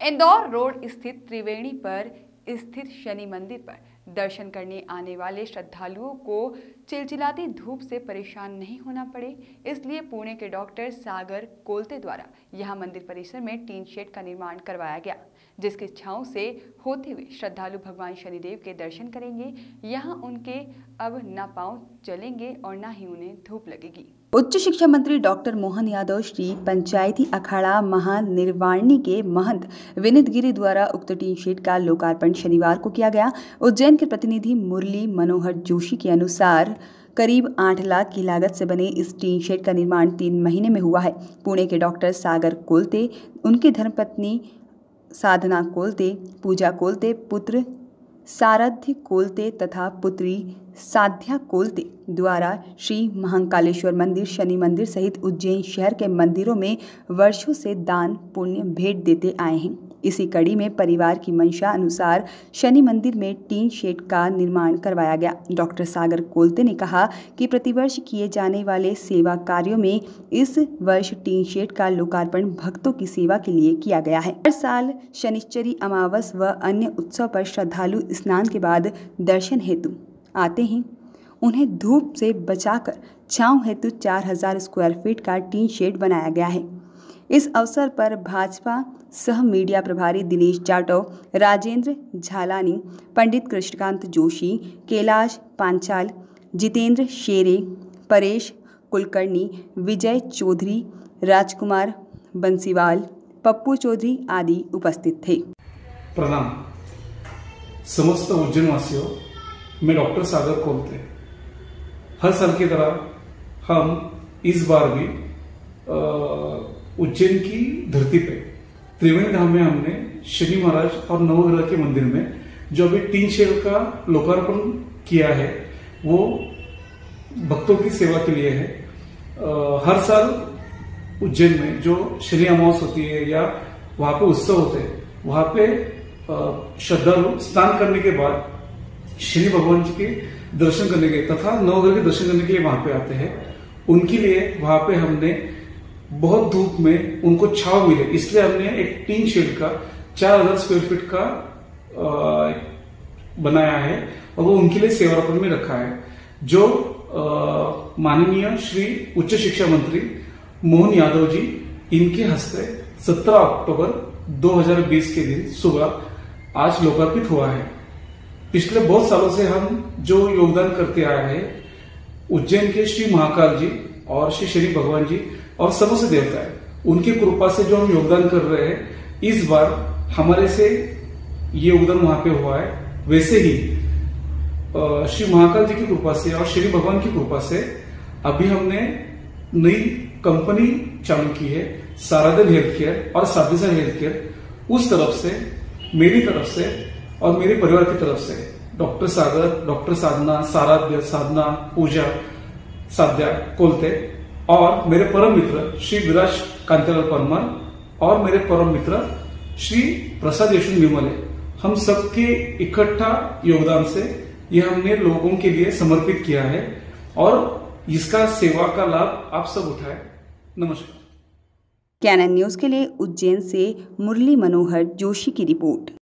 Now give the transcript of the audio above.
Indore road स्थित त्रिवेणी पर स्थित शनि मंदिर पर दर्शन करने आने वाले श्रद्धालुओं को चिलचिलाती धूप से परेशान नहीं होना पड़े, इसलिए पुणे के डॉक्टर सागर कोलते द्वारा यहां मंदिर परिसर में टीन शेड का निर्माण करवाया गया, जिसकी छांव से होते हुए श्रद्धालु भगवान शनिदेव के दर्शन करेंगे। यहां उनके अब न पांव चलेंगे और न ही उन्हें धूप लगेगी। उच्च शिक्षा मंत्री डॉक्टर मोहन यादव श्री पंचायती अखाड़ा महानिर्वाणी के महंत विनीत गिरी द्वारा उक्त टीन शेड का लोकार्पण शनिवार को किया गया। उज्जैन के प्रतिनिधि मुरली मनोहर जोशी के अनुसार करीब 8 लाख की लागत से बने इस टीन शेड का निर्माण 3 महीने में हुआ है। पुणे के डॉक्टर सागर कोलते, उनकी धर्मपत्नी साधना कोलते, पूजा कोलते, पुत्र सारथ्य कोलते तथा पुत्री साध्या कोलते द्वारा श्री महाकालेश्वर मंदिर, शनि मंदिर सहित उज्जैन शहर के मंदिरों में वर्षों से दान पुण्य भेंट देते आए हैं। इसी कड़ी में परिवार की मंशा अनुसार शनि मंदिर में टीन शेड का निर्माण करवाया गया। डॉक्टर सागर कोलते ने कहा कि प्रतिवर्ष किए जाने वाले सेवा कार्यों में इस वर्ष टीन शेड का लोकार्पण भक्तों की सेवा के लिए किया गया है। हर साल शनिश्चरी, अमावस व अन्य उत्सव पर श्रद्धालु स्नान के बाद दर्शन हेतु आते हैं। उन्हें धूप से बचाकर छांव हेतु 4000 स्क्वायर फीट का टीन शेड बनाया गया है। इस अवसर पर भाजपा सह मीडिया प्रभारी दिनेश जाटव, राजेंद्र झालानी, पंडित कृष्णकांत जोशी, कैलाश पांचाल, जितेंद्र शेरे, परेश कुलकर्णी, विजय चौधरी, राजकुमार बंसीवाल, पप्पू चौधरी आदि उपस्थित थे। प्रणाम समस्त उज्जैन वासियों, मैं डॉक्टर सागर कोलते। हर साल की तरह हम इस बार भी उज्जैन की धरती पे त्रिवेणी धाम में हमने शनि महाराज और नवग्रह के मंदिर में जो अभी टीन शेड का लोकार्पण किया है, वो भक्तों की सेवा के लिए है। हर साल उज्जैन में जो शनि अमावस होती है या वहां पे उत्सव होते हैं, वहां पे श्रद्धालु स्नान करने के बाद शनि भगवान जी के दर्शन करने के तथा नवग्रह के दर्शन करने के लिए वहां पे आते हैं। उनके लिए वहां पे हमने बहुत धूप में उनको छाव मिले, इसलिए हमने एक टीन शेड का 4000 स्क्वायर फीट का बनाया है और वो उनके लिए सेवार्पण में रखा है। जो माननीय श्री उच्च शिक्षा मंत्री मोहन यादव जी, इनके हस्ते 17 अक्टूबर 2020 के दिन सुबह आज लोकार्पित हुआ है। पिछले बहुत सालों से हम जो योगदान करते आए हैं, उज्जैन के श्री महाकाल जी और श्री शनि भगवान जी और समस्त देवता है, उनकी कृपा से जो हम योगदान कर रहे हैं, इस बार हमारे से ये योगदान वहां पे हुआ है। वैसे ही श्री महाकाल जी की कृपा से और शनि भगवान की कृपा से अभी हमने नई कंपनी चालू की है, साराधन हेल्थ केयर और साधिसा हेल्थ केयर। उस तरफ से, मेरी तरफ से और मेरे परिवार की तरफ से डॉक्टर सागर, डॉक्टर साधना, साधना, पूजा, साध्या कोलते और मेरे परम मित्र श्री विराज कांतिलाल परमार और मेरे परम मित्र श्री प्रसाद यशवंत निर्मले, हम सबके इकट्ठा योगदान से ये हमने लोगों के लिए समर्पित किया है और इसका सेवा का लाभ आप सब उठाए। नमस्कार। कैनन न्यूज के लिए उज्जैन से मुरली मनोहर जोशी की रिपोर्ट।